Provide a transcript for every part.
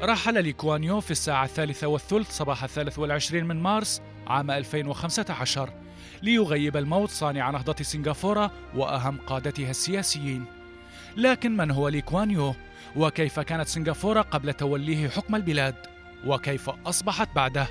رحل لي كوان يو في الساعة 1:03 صباح 23 من مارس عام 2015 ليغيب الموت صانع نهضة سنغافورة وأهم قادتها السياسيين. لكن من هو لي كوان يو؟ وكيف كانت سنغافورة قبل توليه حكم البلاد؟ وكيف أصبحت بعده؟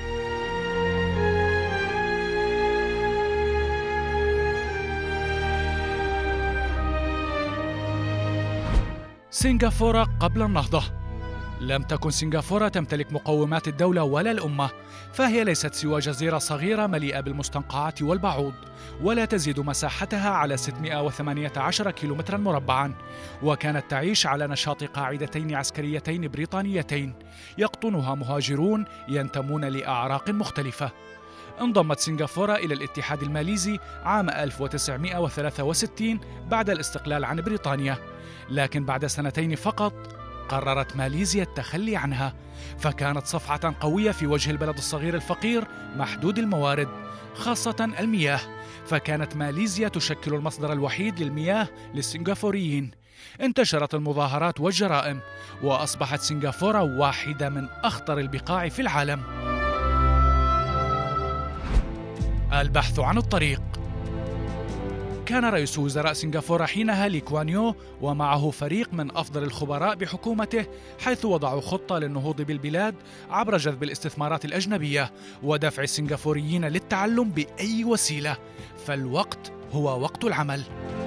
سنغافورة قبل النهضة. لم تكن سنغافورة تمتلك مقومات الدولة ولا الأمة، فهي ليست سوى جزيرة صغيرة مليئة بالمستنقعات والبعوض، ولا تزيد مساحتها على 618 كيلومترا مربعا، وكانت تعيش على نشاط قاعدتين عسكريتين بريطانيتين يقطنها مهاجرون ينتمون لأعراق مختلفة. انضمت سنغافورة إلى الاتحاد الماليزي عام 1963 بعد الاستقلال عن بريطانيا، لكن بعد سنتين فقط قررت ماليزيا التخلي عنها، فكانت صفعة قوية في وجه البلد الصغير الفقير محدود الموارد، خاصة المياه، فكانت ماليزيا تشكل المصدر الوحيد للمياه للسنغافوريين. انتشرت المظاهرات والجرائم، وأصبحت سنغافورة واحدة من أخطر البقاع في العالم. البحث عن الطريق. كان رئيس وزراء سنغافورة حينها لي كوان يو ومعه فريق من أفضل الخبراء بحكومته، حيث وضعوا خطة للنهوض بالبلاد عبر جذب الاستثمارات الأجنبية ودفع السنغافوريين للتعلم بأي وسيلة، فالوقت هو وقت العمل.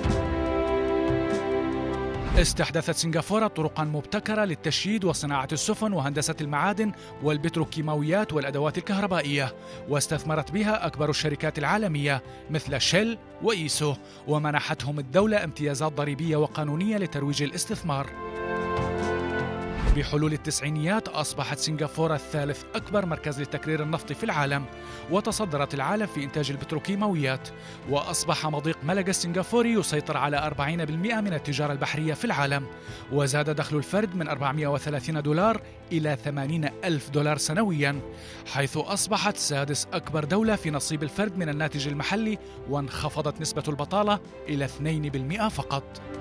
استحدثت سنغافورة طرقاً مبتكرة للتشييد وصناعة السفن وهندسة المعادن والبتروكيماويات والأدوات الكهربائية، واستثمرت بها أكبر الشركات العالمية مثل شيل وإيسو، ومنحتهم الدولة امتيازات ضريبية وقانونية لترويج الاستثمار. بحلول التسعينيات أصبحت سنغافورة الثالث أكبر مركز لتكرير النفط في العالم، وتصدرت العالم في إنتاج البتروكيماويات، وأصبح مضيق ملقا السنغافوري يسيطر على 40% من التجارة البحرية في العالم، وزاد دخل الفرد من $430 إلى $80,000 سنوياً، حيث أصبحت سادس أكبر دولة في نصيب الفرد من الناتج المحلي، وانخفضت نسبة البطالة إلى 2% فقط.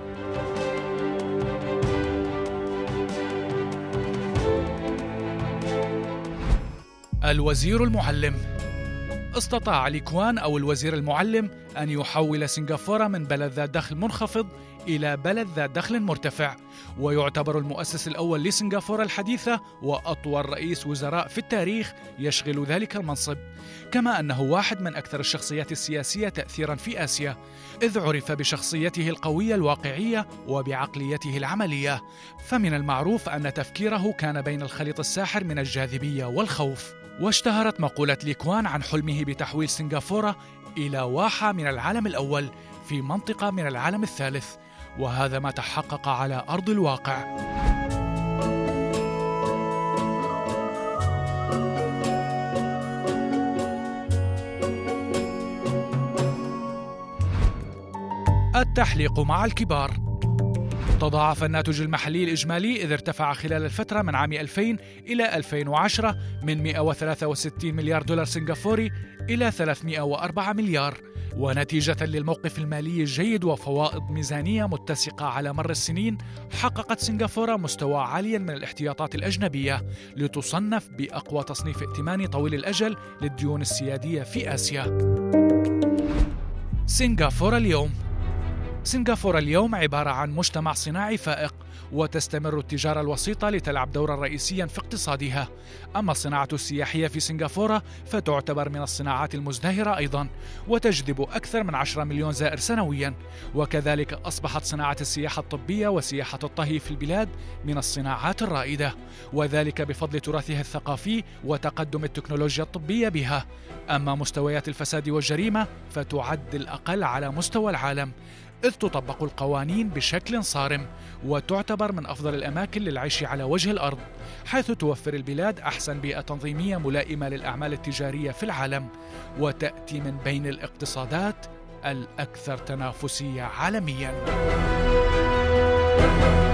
الوزير المعلم. استطاع لي كوان أو الوزير المعلم أن يحول سنغافورة من بلد ذات دخل منخفض إلى بلد ذات دخل مرتفع، ويعتبر المؤسس الأول لسنغافورة الحديثة وأطول رئيس وزراء في التاريخ يشغل ذلك المنصب، كما أنه واحد من أكثر الشخصيات السياسية تأثيراً في آسيا، إذ عرف بشخصيته القوية الواقعية وبعقليته العملية، فمن المعروف أن تفكيره كان بين الخليط الساحر من الجاذبية والخوف. واشتهرت مقولة لي كوان عن حلمه بتحويل سنغافورة إلى واحة من العالم الأول في منطقة من العالم الثالث، وهذا ما تحقق على أرض الواقع. التحليق مع الكبار. تضاعف الناتج المحلي الإجمالي إذ ارتفع خلال الفترة من عام 2000 إلى 2010 من $163 مليار سنغافوري إلى 304 مليار، ونتيجة للموقف المالي الجيد وفوائض ميزانية متسقة على مر السنين، حققت سنغافورة مستوى عالي من الاحتياطات الأجنبية لتصنف بأقوى تصنيف ائتماني طويل الأجل للديون السيادية في آسيا. سنغافورة اليوم. سنغافورة اليوم عبارة عن مجتمع صناعي فائق، وتستمر التجارة الوسيطة لتلعب دورا رئيسيا في اقتصادها. أما الصناعة السياحية في سنغافورة فتعتبر من الصناعات المزدهرة أيضا، وتجذب أكثر من 10 مليون زائر سنويا، وكذلك أصبحت صناعة السياحة الطبية وسياحة الطهي في البلاد من الصناعات الرائدة، وذلك بفضل تراثها الثقافي وتقدم التكنولوجيا الطبية بها. أما مستويات الفساد والجريمة فتعد الأقل على مستوى العالم، إذ تطبق القوانين بشكل صارم، وتعتبر من أفضل الأماكن للعيش على وجه الأرض، حيث توفر البلاد أحسن بيئة تنظيمية ملائمة للأعمال التجارية في العالم، وتأتي من بين الاقتصادات الأكثر تنافسية عالمياً.